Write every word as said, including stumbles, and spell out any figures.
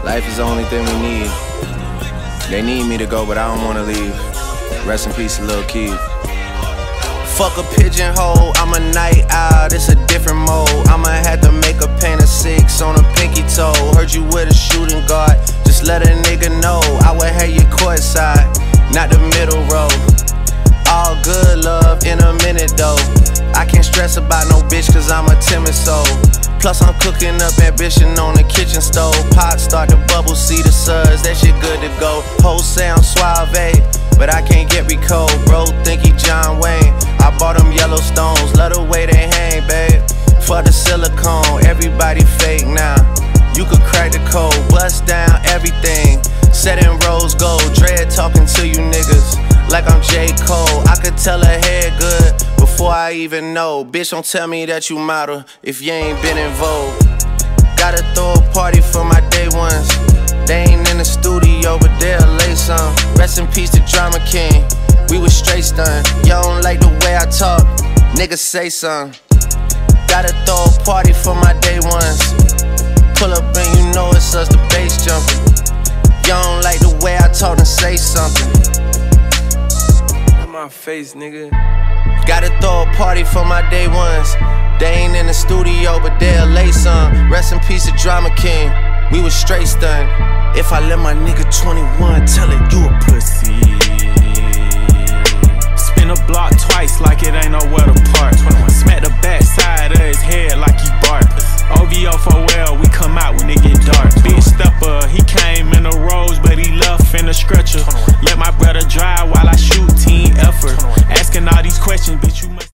Life is the only thing we need. They need me to go, but I don't wanna leave. Rest in peace, Lil' Keith. Fuck a pigeonhole, I'm a night owl, it's a different mode. I'ma have to make a paint of six on a pinky toe. Heard you with a shooting guard, just let a nigga know. I would have you courtside, not the middle row. All good love in a minute though. I can't stress about no bitch cause I'm a timid soul. Plus I'm cooking up ambition on the kitchen stove. Pot start to bubble, see the suds, that shit good to go. Whole sound suave, but I can't get recode. Bro think he John Wayne, I bought them Yellowstones. Love the way they hang, babe. For the silicone, everybody fake now. You could crack the code, bust down everything. Set in rose gold, dread talking to you niggas like I'm J. Cole. I could tell her head good before I even know. Bitch, don't tell me that you model if you ain't been in vogue. Gotta throw a party for my day ones. They ain't in the studio, but they'll lay some. Rest in peace to Drama King, we was straight stunned. Y'all don't like the way I talk, niggas say something. Gotta throw a party for my day ones. Pull up and you know it's us, the bass jumping. Y'all don't like the way I talk and say something. In my face, nigga. Gotta throw a party for my day ones. They ain't in the studio, but they'll lay some. Rest in peace to Drama King, we was straight stunned. If I let my nigga twenty-one tell it, you a pussy. Spin a block twice like it ain't nowhere to park. Smack the